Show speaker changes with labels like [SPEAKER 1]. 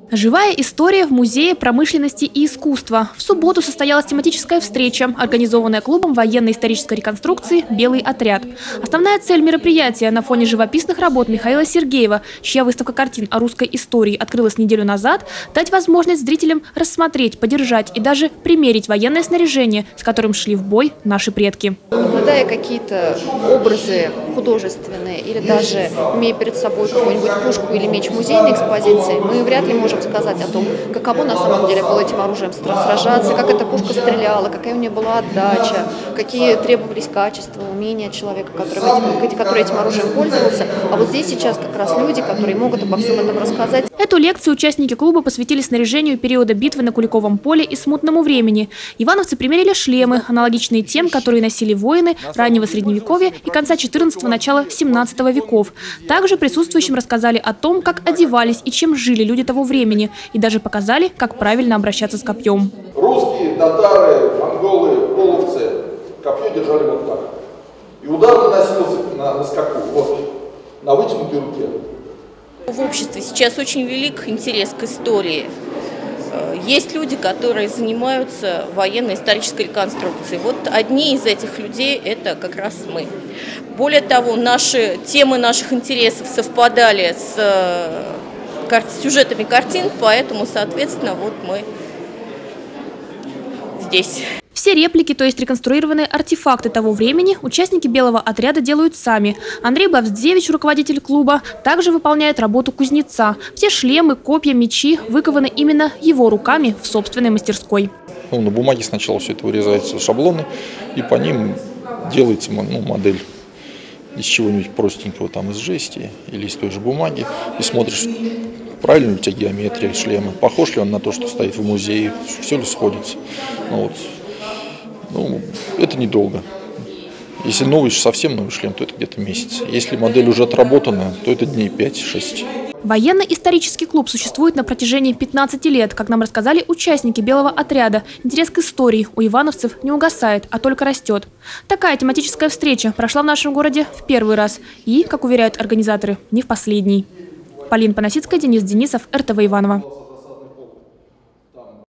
[SPEAKER 1] Живая история в Музее промышленности и искусства. В субботу состоялась тематическая встреча, организованная клубом военно-исторической реконструкции «Белый отряд». Основная цель мероприятия на фоне живописных работ Михаила Сергеева, чья выставка картин о русской истории открылась неделю назад, дать возможность зрителям рассмотреть, подержать и даже примерить военное снаряжение, с которым шли в бой наши предки.
[SPEAKER 2] Наблюдая какие-то образы художественные или даже имея перед собой какую-нибудь пушку или меч в музейной экспозиции, мы вряд ли можем сказать о том, каково на самом деле было этим оружием сражаться, как эта пушка стреляла, какая у нее была отдача, какие требовались качества, умения человека, который этим оружием пользовался. А вот здесь сейчас как раз люди, которые могут обо всем этом рассказать.
[SPEAKER 1] Эту лекцию участники клуба посвятили снаряжению периода битвы на Куликовом поле и смутному времени. Ивановцы примерили шлемы, аналогичные тем, которые носили воины раннего Средневековья и конца XIV – начала XVII веков. Также присутствующим рассказали о том, как одевались и чем жили люди того времени, и даже показали, как правильно обращаться с копьем.
[SPEAKER 3] Русские, татары, монголы, половцы копье держали вот так. И удар наносился на скаку, вот, на вытянутой руке.
[SPEAKER 4] В обществе сейчас очень велик интерес к истории. Есть люди, которые занимаются военно-исторической реконструкцией. Вот одни из этих людей – это как раз мы. Более того, темы наших интересов совпадали с сюжетами картин, поэтому, соответственно, вот мы здесь.
[SPEAKER 1] Все реплики, то есть реконструированные артефакты того времени, участники «Белого отряда» делают сами. Андрей Блавздевич, руководитель клуба, также выполняет работу кузнеца. Все шлемы, копья, мечи выкованы именно его руками в собственной мастерской.
[SPEAKER 5] На бумаге сначала все это вырезается шаблоны, и по ним делается модель из чего-нибудь простенького, там из жести или из той же бумаги, и смотришь, правильно ли у тебя геометрия шлема, похож ли он на то, что стоит в музее, все ли сходится. Это недолго. Если совсем новый шлем, то это где-то месяц. Если модель уже отработана, то это дней 5-6.
[SPEAKER 1] Военно-исторический клуб существует на протяжении 15 лет. Как нам рассказали участники «Белого отряда», интерес к истории у ивановцев не угасает, а только растет. Такая тематическая встреча прошла в нашем городе в первый раз и, как уверяют организаторы, не в последний. Полина Панасицкая, Денис Денисов, РТВ Иваново.